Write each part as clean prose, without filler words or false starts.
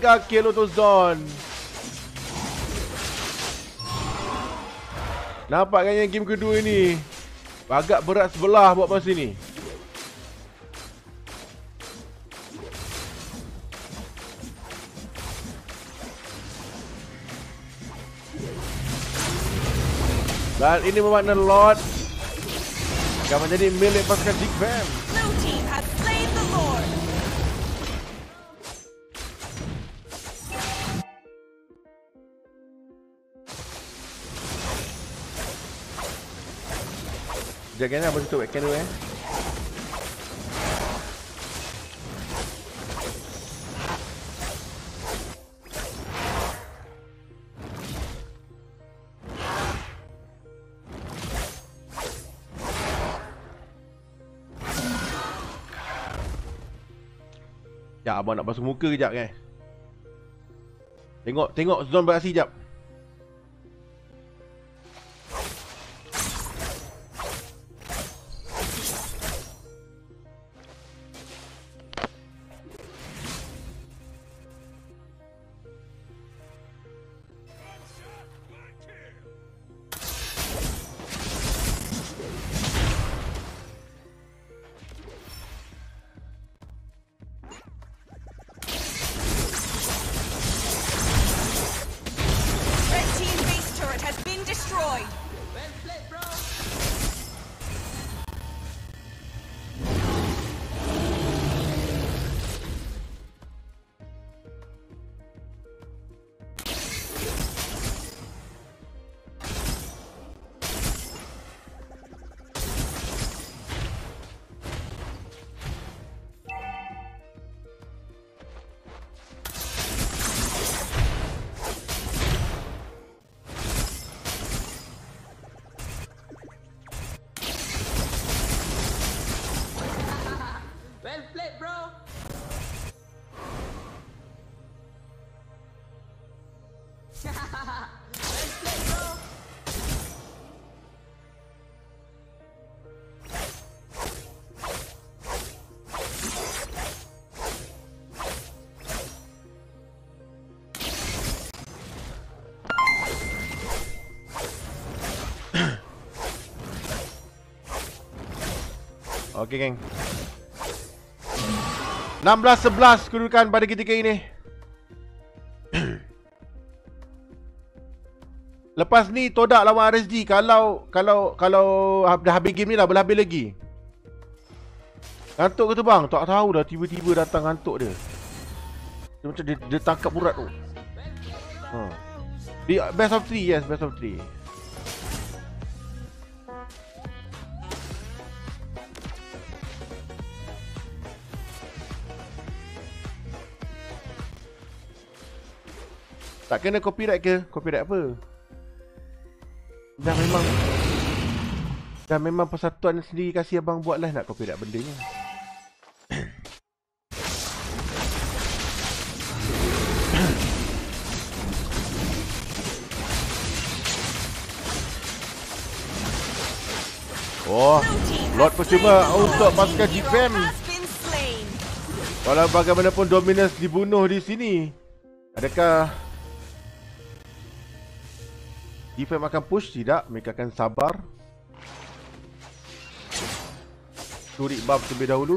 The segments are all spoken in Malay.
mega kill untuk Zon. Nampak kan yang game kedua ni agak berat sebelah buat masa ni. Dan ini bermakna Lord akan menjadi milik pasukan Big Bang. Blue team has slain the Lord. Sekejap kan, abang tutup webcam dulu Ya, abang nak basuh muka kejap kan. Tengok Zon beraksi kejap. Okey geng, 16-11 kedudukan pada ketika ini. Lepas ni Todak lawan RSG. Kalau dah habis game ni dah boleh habis lagi. Ngantuk ke tu bang? Tak tahu dah, tiba-tiba datang ngantuk dia. Dia macam dia tangkap urat tu. Di best of 3, yes, best of 3. Tak kena copyright ke? Copyright apa? Dah memang persatuan sendiri kasih abang buat lah nak copyright benda ni. Oh, Lord percuma untuk pasukan GFAM. Walau bagaimanapun Dominus dibunuh di sini, adakah GFAM akan push? Tidak, mereka akan sabar. Curi buff terlebih dahulu.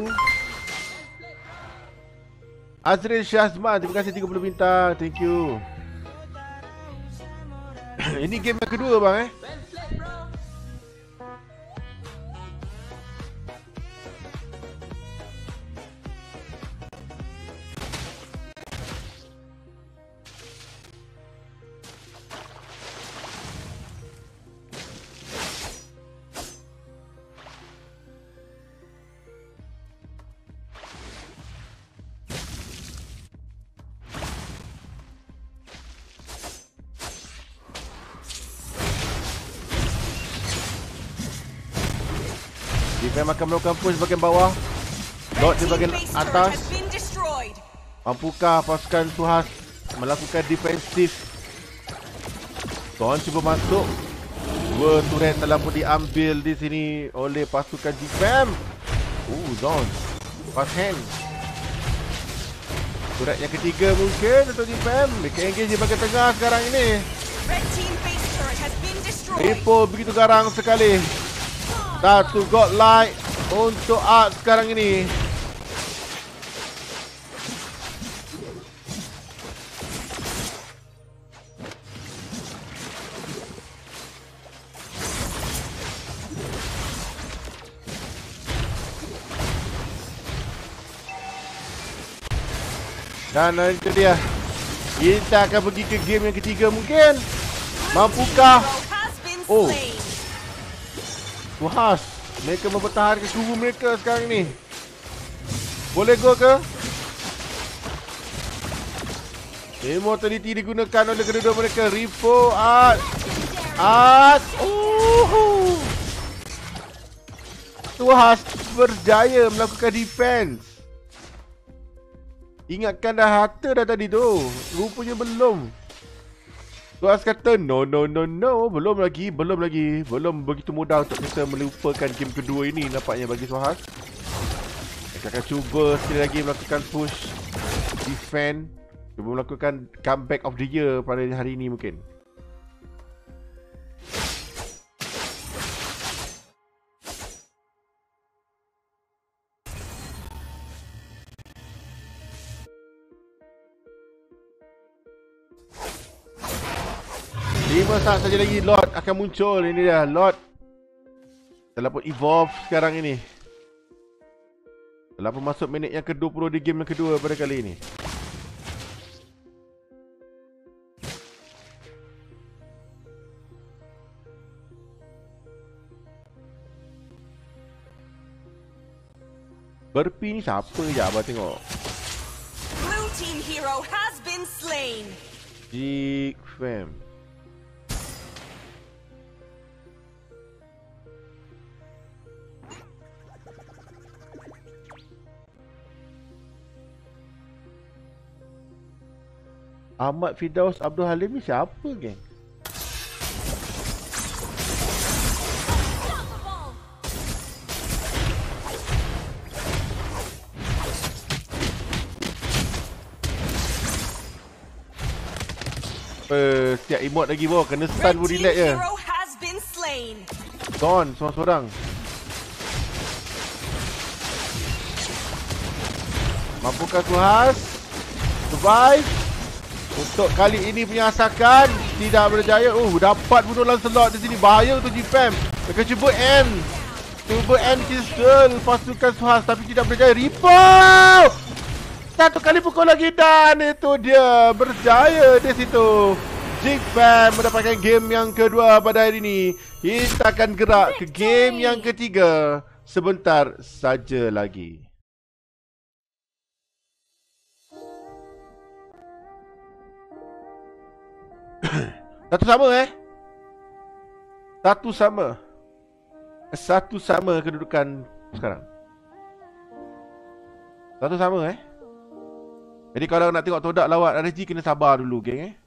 Azril Syazman, terima kasih 30 bintang. Thank you. Ini game yang kedua bang GFAM akan melakukan push bahagian bawah. Lord di bahagian atas. Mampukah pasukan Suhas melakukan defensif? Zon cuba masuk. Dua turret telah pun diambil di sini oleh pasukan GFAM. Zon fast hand. Turret yang ketiga mungkin untuk Jipam. Mereka engage di bahagian tengah sekarang ini. Red team base turret has been destroyed. Repo begitu garang sekali. Satu godlight untuk Ark sekarang ini. Dan itu dia. Kita akan pergi ke game yang ketiga mungkin. Mampukah? Oh. Puas. Mereka mempertahankan guru mereka sekarang ni. Boleh go ke? Immortality digunakan oleh kedua-dua mereka. Repo, Art. Oh. Puas berjaya melakukan defense. Ingatkan dah harta dah tadi tu. Rupanya belum. Tuas kata no. Belum lagi. Belum begitu mudah untuk kita melupakan game kedua ini nampaknya bagi Suhas. Kita akan cuba sekali lagi melakukan push defend. Cuba melakukan comeback of the year pada hari ini mungkin. Lima saat saja lagi Lord akan muncul. Ini dia Lord. Telah pun evolve sekarang ini. Telah pun masuk minit yang ke-20 di game yang kedua pada kali ini. Berpi ni siapa je abang tengok. Blue team hero has been slain. Jig fam. Ahmad Firdaus Abdul Halim ni siapa geng? Setiap emote lagi bawah kena stun pun relax je. Gone seorang-seorang. Mampukah Suhas survive? Untuk kali ini punya asakan tidak berjaya. Dapat bunuh Lancelot di sini. Bahaya untuk Jipam. Mereka cuba end. Cuba end pistol pasukan Suhas tapi tidak berjaya. Repo! Satu kali pukul lagi dan itu dia berjaya di situ. Jipam mendapatkan game yang kedua pada hari ini. Kita akan gerak ke game yang ketiga sebentar saja lagi. Satu sama kedudukan sekarang. Satu sama. Jadi kalau nak tengok Todak lawat RSG kena sabar dulu geng